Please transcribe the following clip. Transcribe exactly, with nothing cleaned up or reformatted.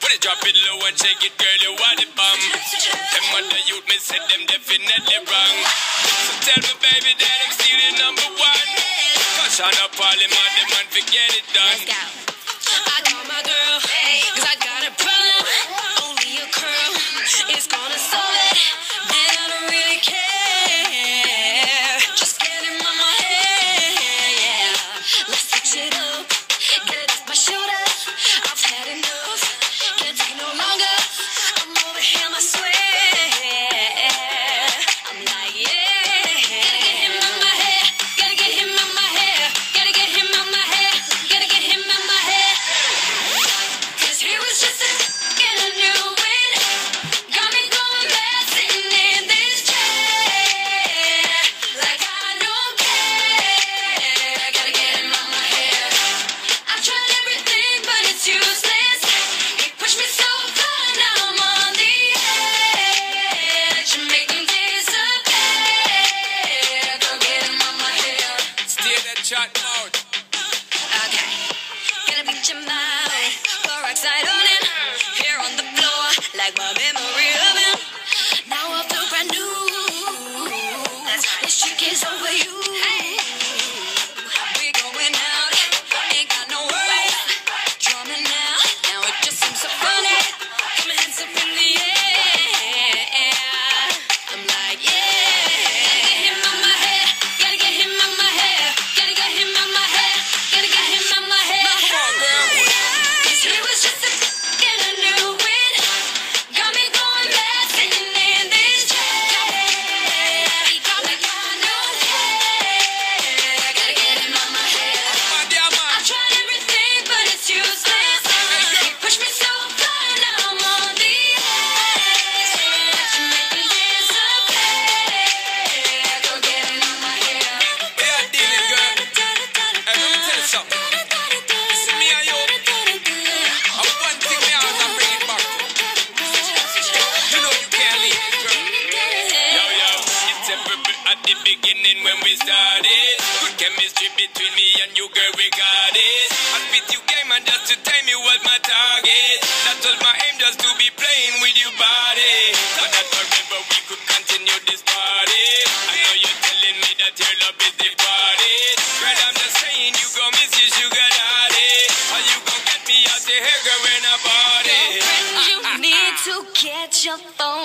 When you drop it low and shake it, girl, you want it bomb. Them other youth, me said them definitely wrong. So tell me, baby, that I'm still the number one. Cause on up all them other man, forget it done. Let's go. I call my girl, cause I got a problem. Only a curl is gonna solve it. And I don't really care. Just get him on my head, yeah. Let's switch it up. Get it off my shoulders. I've had enough. Can't take no longer. I'm over him, I swear. I'm like, yeah. Gotta get him on my head. Gotta get him on my head. Gotta get him on my head. Gotta get him on my head. Cause he was just a in a new wind. Got me going mad sitting in this chair. Like I don't care. Gotta get him on my head. I've tried everything, but it's useless. He pushed me so far, now I'm on the edge. You make me disappear. Go get him on my head. Stay that chat mode. Okay, gonna beat your mind. Peroxide on him, here on the floor, like my memory of him. Now I feel brand new. This trick is over you. We're going out, ain't got no worries. Drumming now, now it just seems so funny. Got my hands up in the air. I'm like, yeah. Gotta get him on my head. Gotta get him on my head. Gotta get him on my head. Gotta get him on my head. Come on, girl. Cause he was just a in a new wind. Got me going mad sitting in this chair. He got me going no care. Gotta get him on my head. Nadiya, man. I tried everything, but it's useless. He pushed me so far, now I'm on the edge. You make me disappear. Go get him on my head. Yeah, deal it, girl. Hey, let me tell you something. See me and you. And one thing me out and bring it back to. You know you can't leave it, girl. Yo, yo, it's a bit at the beginning when we started. Good chemistry between me and you, girl, we got it. I fit you game and just to tell me was my target. That was my aim, just to be playing with your body. So that forever we could continue this party. I know you're telling me that your love is the party. Girl, I'm just saying you gon' miss your sugar daddy. Or you gon' get me out the hair, girl, when I party. You need to get your phone